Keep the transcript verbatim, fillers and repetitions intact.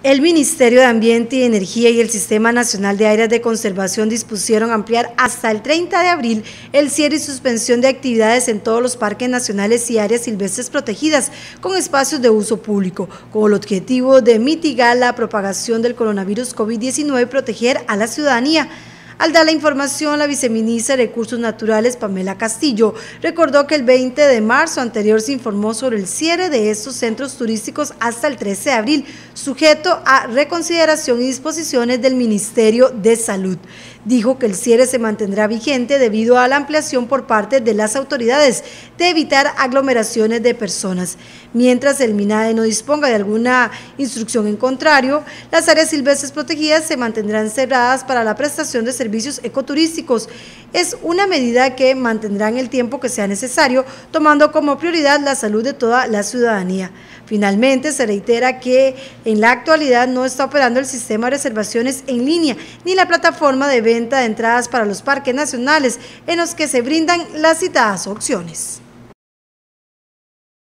El Ministerio de Ambiente y Energía y el Sistema Nacional de Áreas de Conservación dispusieron ampliar hasta el treinta de abril el cierre y suspensión de actividades en todos los parques nacionales y áreas silvestres protegidas con espacios de uso público, con el objetivo de mitigar la propagación del coronavirus COVID diecinueve y proteger a la ciudadanía. Al dar la información, la viceministra de Recursos Naturales, Pamela Castillo, recordó que el veinte de marzo anterior se informó sobre el cierre de estos centros turísticos hasta el trece de abril, sujeto a reconsideración y disposiciones del Ministerio de Salud. Dijo que el cierre se mantendrá vigente debido a la ampliación por parte de las autoridades de evitar aglomeraciones de personas. Mientras el MINADE no disponga de alguna instrucción en contrario, las áreas silvestres protegidas se mantendrán cerradas para la prestación de servicios ecoturísticos. Es una medida que mantendrán el tiempo que sea necesario, tomando como prioridad la salud de toda la ciudadanía. Finalmente, se reitera que en la actualidad no está operando el sistema de reservaciones en línea ni la plataforma de venta de entradas para los parques nacionales en los que se brindan las citadas opciones.